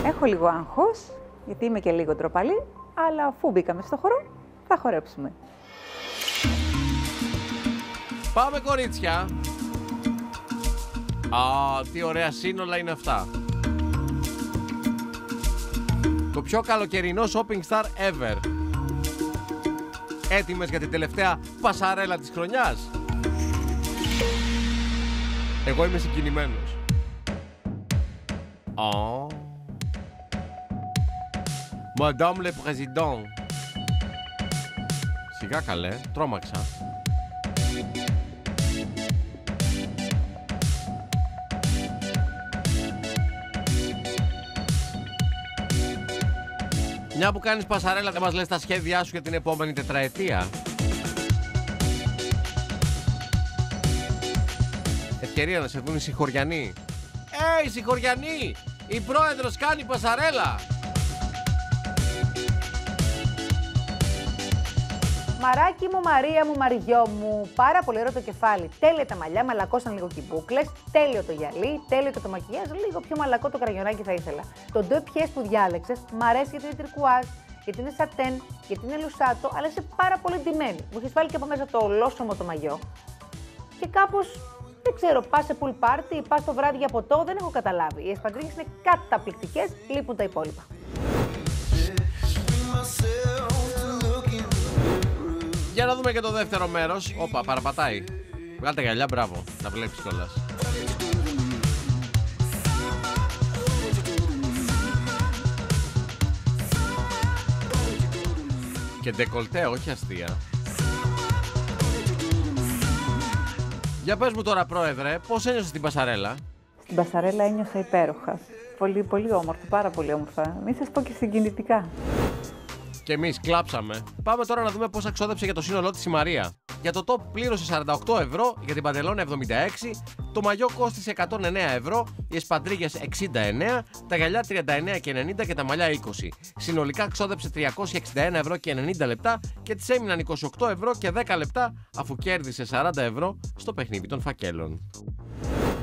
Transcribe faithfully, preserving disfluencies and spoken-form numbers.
Έχω λίγο άγχος, γιατί είμαι και λίγο ντροπαλή, αλλά αφού μπήκαμε στο χώρο, θα χορέψουμε. Πάμε, κορίτσια! Α, τι ωραία σύνολα είναι αυτά. Το πιο καλοκαιρινό shopping star ever. Έτοιμες για την τελευταία πασαρέλα της χρονιάς? Εγώ είμαι συγκινημένος. Oh. Madame le Président. Σιγά καλέ, τρόμαξα. Μια που κάνεις πασαρέλα, δεν μας λες τα σχέδιά σου για την επόμενη τετραετία? Ευκαιρία να σε δουν οι συγχωριανοί. Ε, οι συγχωριανοί! Η πρόεδρος κάνει πασαρέλα! Μαράκι μου, Μαρία μου, Μαριό μου, πάρα πολύ ωραίο το κεφάλι. Τέλεια τα μαλλιά, μαλακώσαν λίγο και οι μπούκλες. Τέλειο το γυαλί, τέλειο και το μακιγιάζ. Λίγο πιο μαλακό το κραγιονάκι θα ήθελα. Το ντο πιές που διάλεξες μ' αρέσει γιατί είναι τυρκουάζ, γιατί είναι σατέν, γιατί είναι λουσάτο, αλλά είσαι πάρα πολύ ντυμένη. Μου έχεις βάλει και από μέσα το ολόσωμο το μαγιό. Και κάπως, δεν ξέρω, πας σε pool party, πας το βράδυ για ποτό, δεν έχω καταλάβει. Οι εσπαντρίγες είναι καταπληκτικές, λείπουν τα υπόλοιπα. Για να δούμε και το δεύτερο μέρος. Όπα, παραπατάει. Βγάλτε γυαλιά, μπράβο. Να βλέπεις κιόλας. Και ντεκολτέ, όχι αστεία. Για πες μου τώρα, πρόεδρε, πώς ένιωσες την πασαρέλα? Στην πασαρέλα ένιωσα υπέροχα. Πολύ, πολύ όμορφα, πάρα πολύ όμορφα. Μην σας πω και συγκινητικά. Και εμείς κλάψαμε. Πάμε τώρα να δούμε πόσα ξόδεψε για το σύνολό της η Μαρία. Για το top πλήρωσε σαράντα οκτώ ευρώ, για την παντελώνα εβδομήντα έξι, το μαγιό κόστισε εκατόν εννέα ευρώ, οι εσπαντρίγες εξήντα εννέα, τα γυαλιά τριάντα εννέα και ενενήντα και τα μαλλιά είκοσι. Συνολικά ξόδεψε τριακόσια εξήντα ένα ευρώ και ενενήντα λεπτά και της έμειναν είκοσι οκτώ ευρώ και δέκα λεπτά, αφού κέρδισε σαράντα ευρώ στο παιχνίδι των φακέλων.